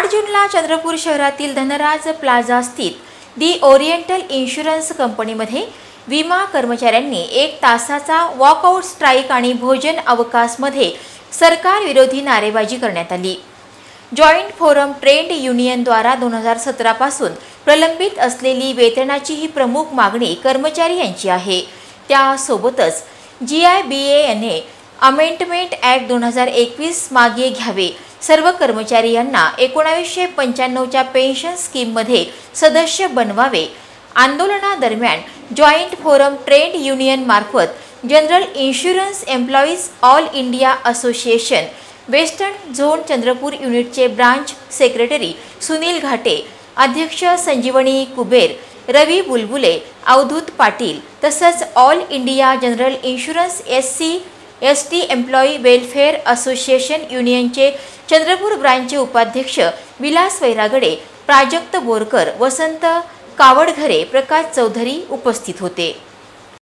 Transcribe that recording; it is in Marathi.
8 जूनला चंद्रपूर शहरातील धनराज प्लाझा स्थित दी ओरिएंटल इन्शुरन्स कंपनीमध्ये विमा कर्मचाऱ्यांनी 1 तासाचा वॉकआउट स्ट्राईक आणि भोजन अवकाशमध्ये सरकार विरोधी नारेबाजी करण्यात आली। जॉइंट फोरम ट्रेड युनियन द्वारा 2017 पासून प्रलंबित असलेली वेतनाची ही प्रमुख मागणी कर्मचारी यांची आहे। त्यासोबतच GIBAने अमेंडमेंट ॲक्ट 2021 मागे घ्यावे, सर्व कर्मचारी यांना 1995 च्या पेन्शन स्कीममध्ये सदस्य बनवावे। आंदोलनादरम्यान जॉइंट फोरम ट्रेड युनियन मार्फत general insurance employees all India association western zone Chandrapur युनिटचे ब्रांच सेक्रेटरी सुनील घाटे, अध्यक्ष संजीवनी कुबेर, रवी बुलबुले, अवधूत पाटील तसंच all India general insurance SC/ST employee welfare association युनियनचे चंद्रपूर ब्रांचचे उपाध्यक्ष विलास वैरागडे, प्राजक्त बोरकर, वसंत कावडघरे, प्रकाश चौधरी उपस्थित होते।